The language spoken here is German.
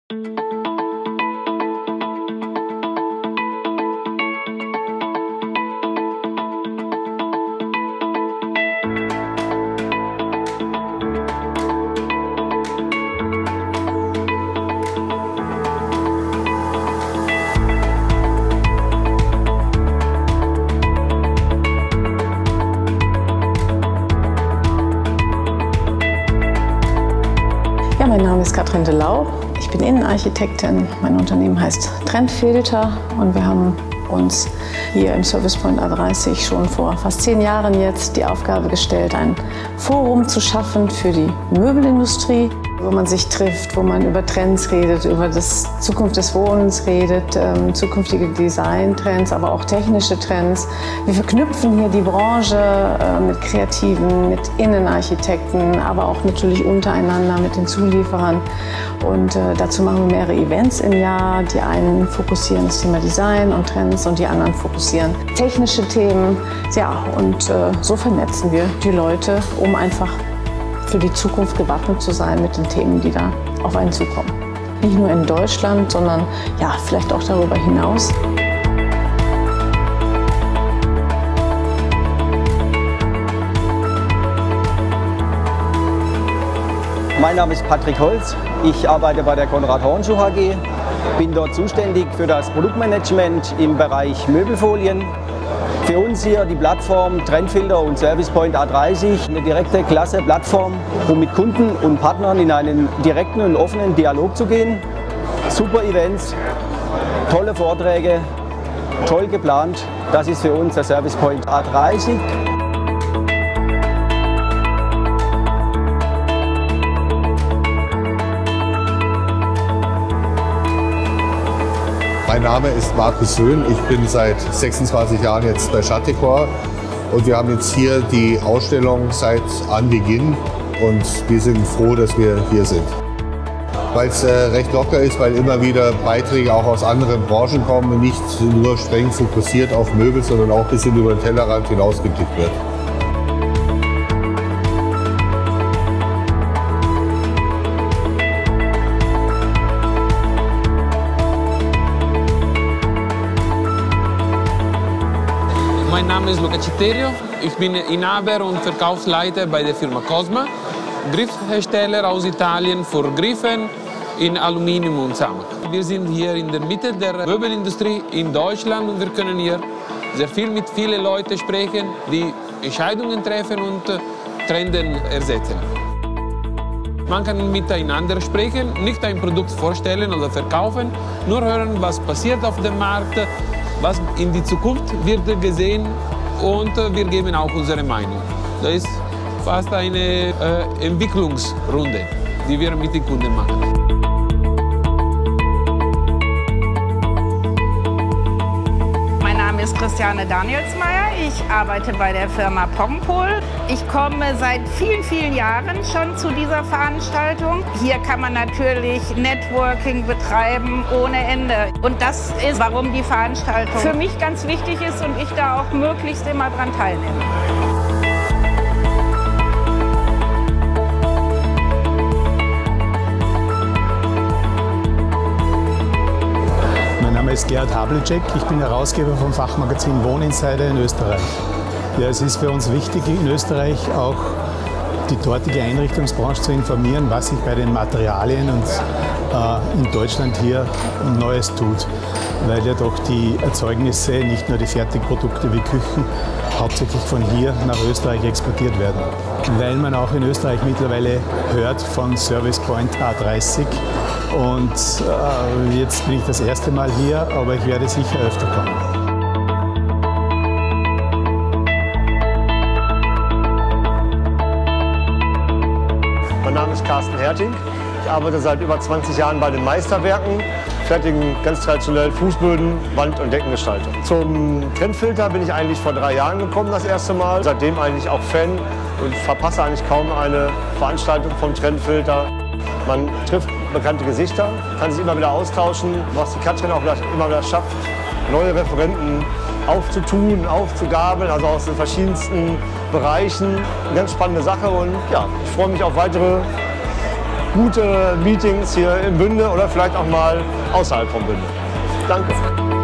Ja, mein Name ist Katrin de Lau. Ich bin Innenarchitektin. Mein Unternehmen heißt Trendfilter und wir haben uns hier im Service Point A30 schon vor fast 10 Jahren jetzt die Aufgabe gestellt, ein Forum zu schaffen für die Möbelindustrie, wo man sich trifft, wo man über Trends redet, über die Zukunft des Wohnens redet, zukünftige Designtrends, aber auch technische Trends. Wir verknüpfen hier die Branche mit Kreativen, mit Innenarchitekten, aber auch natürlich untereinander mit den Zulieferern. Und dazu machen wir mehrere Events im Jahr. Die einen fokussieren das Thema Design und Trends und die anderen fokussieren technische Themen. Ja, und so vernetzen wir die Leute, um einfach für die Zukunft gewappnet zu sein mit den Themen, die da auf einen zukommen. Nicht nur in Deutschland, sondern ja, vielleicht auch darüber hinaus. Mein Name ist Patrick Holz. Ich arbeite bei der Konrad Hornschuh AG, bin dort zuständig für das Produktmanagement im Bereich Möbelfolien. Für uns hier die Plattform Trendfilter und Service Point A30, eine direkte, klasse Plattform, um mit Kunden und Partnern in einen direkten und offenen Dialog zu gehen. Super Events, tolle Vorträge, toll geplant. Das ist für uns der Service Point A30. Mein Name ist Markus Söhn, ich bin seit 26 Jahren jetzt bei Chat-Decor und wir haben jetzt hier die Ausstellung seit Anbeginn und wir sind froh, dass wir hier sind. Weil es recht locker ist, weil immer wieder Beiträge auch aus anderen Branchen kommen und nicht nur streng fokussiert auf Möbel, sondern auch ein bisschen über den Tellerrand hinausgeblickt wird. Mein Name ist Luca Citterio, ich bin Inhaber und Verkaufsleiter bei der Firma Cosma, Griffhersteller aus Italien für Griffen in Aluminium und Zamag. Wir sind hier in der Mitte der Möbelindustrie in Deutschland und wir können hier sehr viel mit vielen Leuten sprechen, die Entscheidungen treffen und Trenden ersetzen. Man kann miteinander sprechen, nicht ein Produkt vorstellen oder verkaufen, nur hören, was passiert auf dem Markt, was in die Zukunft wird gesehen und wir geben auch unsere Meinung. Das ist fast eine Entwicklungsrunde, die wir mit den Kunden machen. Mein Name ist Christiane Danielsmeier, ich arbeite bei der Firma Pompol. Ich komme seit vielen, vielen Jahren schon zu dieser Veranstaltung. Hier kann man natürlich Networking betreiben ohne Ende. Und das ist, warum die Veranstaltung für mich ganz wichtig ist und ich da auch möglichst immer dran teilnehme. Mein Name ist Gerhard Havlicek, ich bin Herausgeber vom Fachmagazin Wohninsider in Österreich. Ja, es ist für uns wichtig, in Österreich auch die dortige Einrichtungsbranche zu informieren, was sich bei den Materialien und in Deutschland hier Neues tut, weil ja doch die Erzeugnisse, nicht nur die Fertigprodukte wie Küchen, hauptsächlich von hier nach Österreich exportiert werden. Weil man auch in Österreich mittlerweile hört von Service Point A30 und jetzt bin ich das erste Mal hier, aber ich werde sicher öfter kommen. Mein Name ist Carsten Herting. Ich arbeite seit über 20 Jahren bei den Meisterwerken, fertigen ganz traditionell Fußböden, Wand- und Deckengestaltung. Zum Trendfilter bin ich eigentlich vor 3 Jahren gekommen, das erste Mal. Seitdem eigentlich auch Fan und verpasse eigentlich kaum eine Veranstaltung vom Trendfilter. Man trifft bekannte Gesichter, kann sich immer wieder austauschen, was die Katrin auch immer wieder schafft, neue Referenten aufzutun, aufzugabeln, also aus den verschiedensten Bereichen. Eine ganz spannende Sache und ja, ich freue mich auf weitere gute Meetings hier im Bünde oder vielleicht auch mal außerhalb vom Bünde. Danke.